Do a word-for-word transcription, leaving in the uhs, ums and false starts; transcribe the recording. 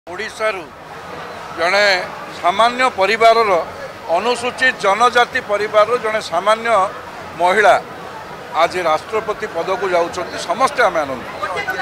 ओडिशारू जड़े सामान्य परिवार अनुसूचित जनजाति परिवार जड़े सामान्य महिला आज राष्ट्रपति पद को जाऊँ समस्ते आम आनंद।